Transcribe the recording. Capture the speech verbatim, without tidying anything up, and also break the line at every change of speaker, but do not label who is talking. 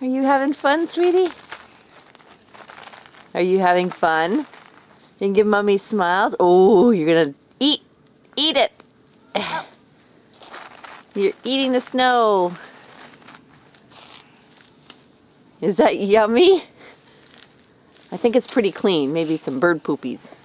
Are you having fun, sweetie? Are you having fun? You can give Mommy smiles. Oh, you're gonna eat. Eat it. You're eating the snow. Is that yummy? I think it's pretty clean. Maybe some bird poopies.